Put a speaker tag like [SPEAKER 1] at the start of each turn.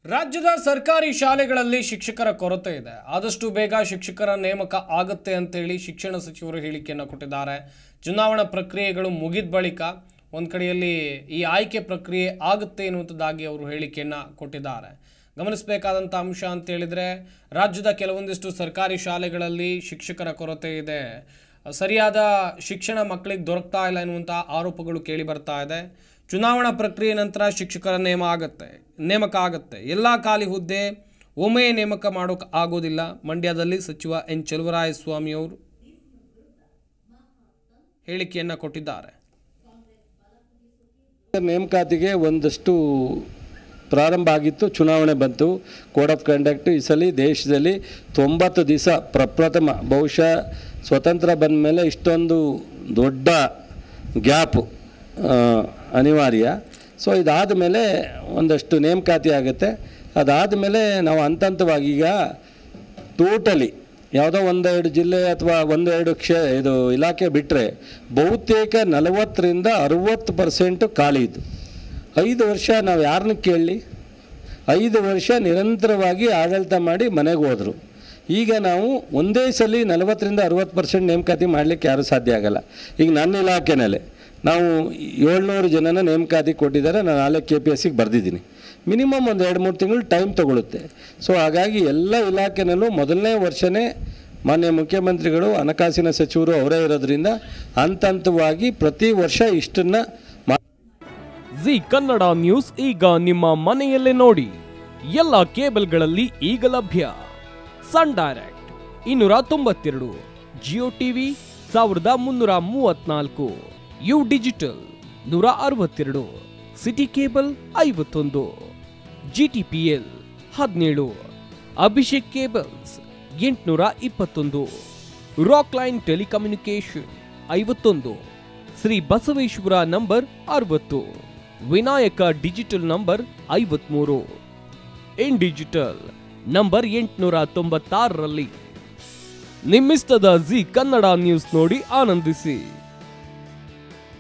[SPEAKER 1] ರಾಜ್ಯದ ಸರ್ಕಾರಿ ಶಾಲೆಗಳಲ್ಲಿ ಶಿಕ್ಷಕರ ಕೊರತೆ ಇದೆ. ಆದಷ್ಟು ಬೇಗ ಶಿಕ್ಷಕರ ನೇಮಕ ಆಗುತ್ತೆ ಅಂತೇಳಿ ಶಿಕ್ಷಣ ಸಚಿವರು ಹೇಳಿಕೆಯನ್ನು ಕೊಟ್ಟಿದ್ದಾರೆ. ಚುನಾವಣಾ ಪ್ರಕ್ರಿಯೆಗಳು ಮುಗಿದ ಬಳಿಕ ಒಂದು ಕಡೆಯಲ್ಲಿ ಈ ಆಯ್ಕೆ ಪ್ರಕ್ರಿಯೆ ಆಗುತ್ತೆ ಎನ್ನುವಂಥದ್ದಾಗಿ ಅವರು ಹೇಳಿಕೆಯನ್ನು ಕೊಟ್ಟಿದ್ದಾರೆ. ಗಮನಿಸಬೇಕಾದಂಥ ಅಂಶ ಅಂತ ಹೇಳಿದರೆ ರಾಜ್ಯದ ಕೆಲವೊಂದಿಷ್ಟು ಸರ್ಕಾರಿ ಶಾಲೆಗಳಲ್ಲಿ ಶಿಕ್ಷಕರ ಕೊರತೆ ಇದೆ. ಸರಿಯಾದ ಶಿಕ್ಷಣ ಮಕ್ಕಳಿಗೆ ದೊರಕ್ತಾ ಇಲ್ಲ ಎನ್ನುವಂಥ ಆರೋಪಗಳು ಕೇಳಿ ಬರ್ತಾ ಇದೆ. ಚುನಾವಣಾ ಪ್ರಕ್ರಿಯೆ ನಂತರ ಶಿಕ್ಷಕರ ನೇಮಕ ಆಗುತ್ತೆ. ಎಲ್ಲ ಖಾಲಿ ಹುದ್ದೆ ಒಮ್ಮೆ ನೇಮಕ ಮಾಡೋಕೆ ಆಗೋದಿಲ್ಲ. ಮಂಡ್ಯದಲ್ಲಿ ಸಚಿವ ಎನ್ ಚಲುವರಾಯಸ್ವಾಮಿ ಅವರು ಹೇಳಿಕೆಯನ್ನು ಕೊಟ್ಟಿದ್ದಾರೆ.
[SPEAKER 2] ನೇಮಕಾತಿಗೆ ಒಂದಷ್ಟು ಪ್ರಾರಂಭ ಆಗಿತ್ತು, ಚುನಾವಣೆ ಬಂತು, ಕೋಡ್ ಆಫ್ ಕಂಡಕ್ಟ್. ಈ ಸಲ ದೇಶದಲ್ಲಿ 90 ದಿವಸ ಪ್ರಪ್ರಥಮ, ಬಹುಶಃ ಸ್ವತಂತ್ರ ಬಂದ ಮೇಲೆ ಇಷ್ಟೊಂದು ದೊಡ್ಡ ಗ್ಯಾಪು ಅನಿವಾರ್ಯ. ಸೊ ಇದಾದ ಮೇಲೆ ಒಂದಷ್ಟು ನೇಮಕಾತಿ ಆಗುತ್ತೆ. ಅದಾದ ಮೇಲೆ ನಾವು ಹಂತವಾಗಿ ಈಗ ಟೋಟಲಿ ಯಾವುದೋ ಒಂದೆರಡು ಜಿಲ್ಲೆ ಅಥವಾ ಒಂದೆರಡು ಇದು ಇಲಾಖೆ ಬಿಟ್ಟರೆ ಬಹುತೇಕ 40% 60% ಖಾಲಿ ಇದ್ದು. 5 ವರ್ಷ ನಾವು ಯಾರನ್ನ ಕೇಳಲಿ, 5 ವರ್ಷ ನಿರಂತರವಾಗಿ ಆಡಳಿತ ಮಾಡಿ ಮನೆಗೆ ಹೋದರು. ಈಗ ನಾವು ಒಂದೇ ಸಲ 40% 60% ನೇಮಕಾತಿ ಮಾಡಲಿಕ್ಕೆ ಯಾರೂ ಸಾಧ್ಯ ಆಗಲ್ಲ. ಈಗ ನನ್ನ ಇಲಾಖೆನಲ್ಲೇ ನಾವು 700 ಜನನ ನೇಮಕಾತಿ ಕೊಟ್ಟಿದ್ದಾರೆ. ನಾನು ನಾಳೆ KPSCಗೆ ಬರೆದಿದ್ದೀನಿ. ಮಿನಿಮಮ್ ಒಂದು 2-3 ತಿಂಗಳು ಟೈಮ್ ತೊಗೊಳುತ್ತೆ. ಸೊ ಹಾಗಾಗಿ ಎಲ್ಲ ಇಲಾಖೆನಲ್ಲೂ ಮೊದಲನೇ ವರ್ಷವೇ ಮಾನ್ಯ ಮುಖ್ಯಮಂತ್ರಿಗಳು, ಹಣಕಾಸಿನ ಸಚಿವರು ಅವರೇ ಇರೋದ್ರಿಂದ ಹಂತವಾಗಿ ಪ್ರತಿ ವರ್ಷ ಇಷ್ಟನ್ನು
[SPEAKER 3] ಜಿ ಕನ್ನಡ ನ್ಯೂಸ್ ಈಗ ನಿಮ್ಮ ಮನೆಯಲ್ಲೇ ನೋಡಿ. ಎಲ್ಲ ಕೇಬಲ್ಗಳಲ್ಲಿ ಈಗ ಲಭ್ಯ. Sun Direct 292, Jio TV 1334, U digital 162, city cable 51, GTPL 17, Abhishek cables 821, Rockline telecommunication 51, Shri Basaveshwara number 60, Vinayaka digital number 53, in digital number 896ರಲ್ಲಿ. ನಿಮ್ಮಿಸ್ತದ ಜಿ ಕನ್ನಡ ನ್ಯೂಸ್ ನೋಡಿ ಆನಂದಿಸಿ.